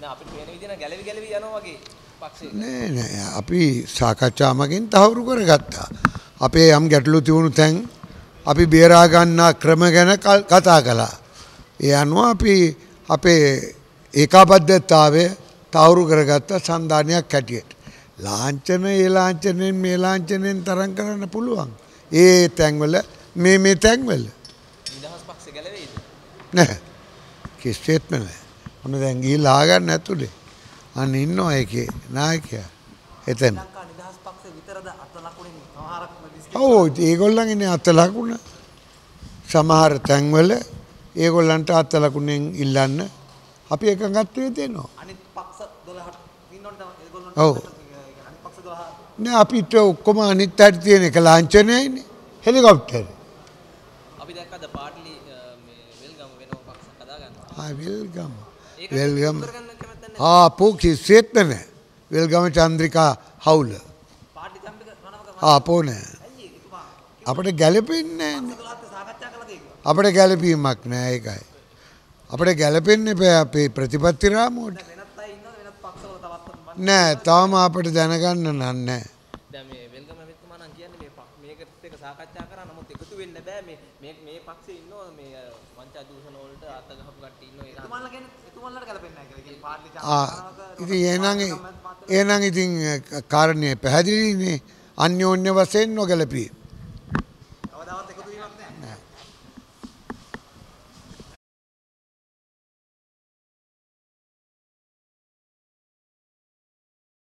අපිට වෙන විදිහට ගැලවි යනවා වගේ පක්ෂයක. නෑ අපි සාකච්ඡාමකින් තහවුරු කරගත්තා. අපේ යම් ගැටලු තිබුණු තැන් අපි බේරා ගන්නා ක්‍රම ගැන කතා කළා. ඒ අනුව අපි අපේ ඒකාබද්ධතාවය තහවුරු කරගත්ත සංධානයක් හැටියට. ලාංඡන ඒ ලාංඡනෙන් මේ ලාංඡනෙන් තරම් කරන්න පුළුවන්. ඒ තැන්වල මේ තැන්වල නිදහස් පක්ෂ ගැලවෙයිද? නැහැ. කිසිසේත්ම නැහැ. ඔන්න දැන් ගිහිල්ලා ආගන්න ඇතුලේ. අන්න ඉන්නවා ඒකේ නායකයා. එතන. ලංකා නිදහස් පක්ෂ විතරද අත ලකුණින් සමහරක් ඔව් ඒගොල්ලන්ගේ අත ලකුණ සමහර තැන්වල ඒගොල්ලන්ට අත ලකුණෙන් ඉල්ලන්න අපි එකඟත්වයේ දෙනවා. අනිත් පක්ෂ 12ට ඉන්නොන්ට ඒගොල්ලන්ට ඔව්. අනිත් පක්ෂ 12 නෑ අපිට ඔක්කොම අනිත් අයට තියෙන එක ලාංඡනයයිනේ හෙලිකොප්ටර්. අපි දැක්කද පාටලි මේ වෙල්ගම වෙනම පක්ෂ හදා ගන්නවා. වෙල්ගම ආපෝ කිසිසේත්ම නැහැ. වෙල්ගම චන්ද්‍රිකා හවුල. පාටලි චන්ද්‍රික රණවක ආපෝ නැහැ. අපිට ගැළපෙන්නේ නැහැ. අපිට ගැළපීමක් නැහැ ඒකයි. අපිට ගැළපෙන්නේ බෑ අපේ ප්‍රතිපත්ති රාමුවට. වෙනත් අය ඉන්නවද වෙනත් පක්ෂවල තවත් නෑ තාම අපිට දැනගන්න නෑ. දැන් මේ වෙල්ගම මෙතුමා නම් කියන්නේ මේකට එක සාකච්ඡා කරා නමුත් එකතු වෙන්න බෑ මේ පක්ෂේ ඉන්නවා මේ වංචා දූෂණ වලට අත ගහපු කට්ටිය ඉන්නවා ඒක. එතුමන්ලා කියන්නේ එතුමන්ලාට ගැලපෙන්නේ නැහැ කියලා. පාටලි ඉතින් එහෙනම් ඉතින් කාරණේ පැහැදිලිනේ අන්‍යෝන්‍ය වශයෙන් නොගැලපී.